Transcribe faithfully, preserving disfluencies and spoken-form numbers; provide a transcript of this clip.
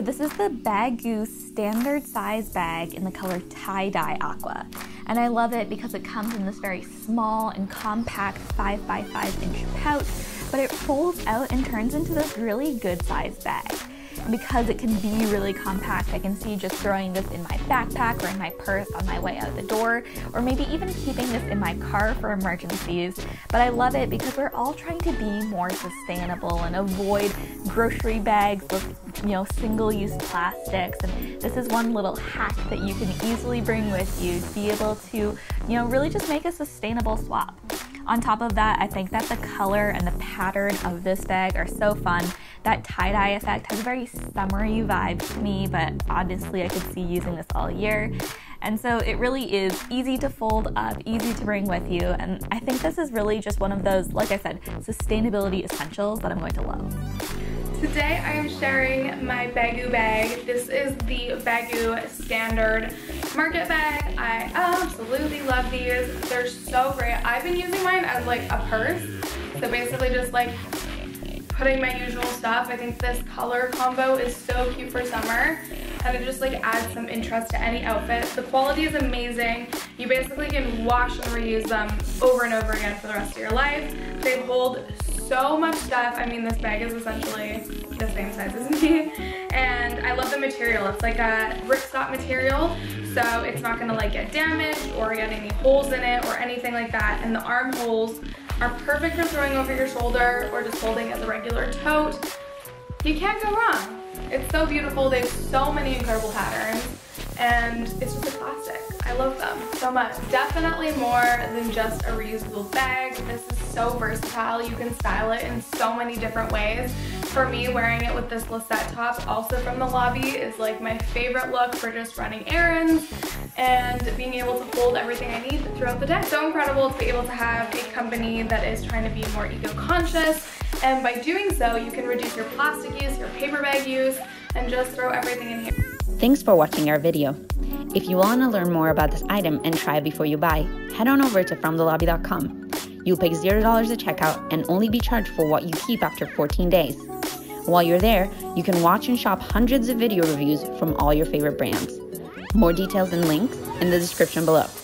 So this is the Baggu standard size bag in the color tie-dye aqua. And I love it because it comes in this very small and compact five by five inch pouch, but it folds out and turns into this really good sized bag. And because it can be really compact, I can see just throwing this in my backpack or in my purse on my way out the door, or maybe even keeping this in my car for emergencies. But I love it because we're all trying to be more sustainable and avoid grocery bags with, you know, single-use plastics. And this is one little hack that you can easily bring with you to be able to, you know, really just make a sustainable swap. On top of that, I think that the color and the pattern of this bag are so fun. That tie-dye effect has a very summery vibe to me, but obviously I could see using this all year. And so it really is easy to fold up, easy to bring with you, and I think this is really just one of those, like I said, sustainability essentials that I'm going to love. Today I am sharing my Baggu bag. This is the Baggu standard market bag. I absolutely love these. They're so great. I've been using mine as like a purse. So basically just like putting my usual stuff. I think this color combo is so cute for summer, and it just like adds some interest to any outfit. The quality is amazing. You basically can wash and reuse them over and over again for the rest of your life. They hold so much stuff. I mean, this bag is essentially the same size as me, and I love the material. It's like a ripstop material, so it's not gonna like get damaged or get any holes in it or anything like that. And the armholes are perfect for throwing over your shoulder or just holding as a regular tote. You can't go wrong. It's so beautiful. They have so many incredible patterns, and it's just a classic. I love them so much. Definitely more than just a reusable bag. This is so versatile. You can style it in so many different ways. For me, wearing it with this lisette top, also from the lobby, is like my favorite look for just running errands and being able to hold everything I need throughout the day. So incredible to be able to have a company that is trying to be more eco-conscious, and by doing so, you can reduce your plastic use, your paper bag use, and just throw everything in here. Thanks for watching our video. If you want to learn more about this item and try it before you buy, head on over to from the lobby dot com. You'll pay zero dollars at checkout and only be charged for what you keep after fourteen days. While you're there, you can watch and shop hundreds of video reviews from all your favorite brands. More details and links in the description below.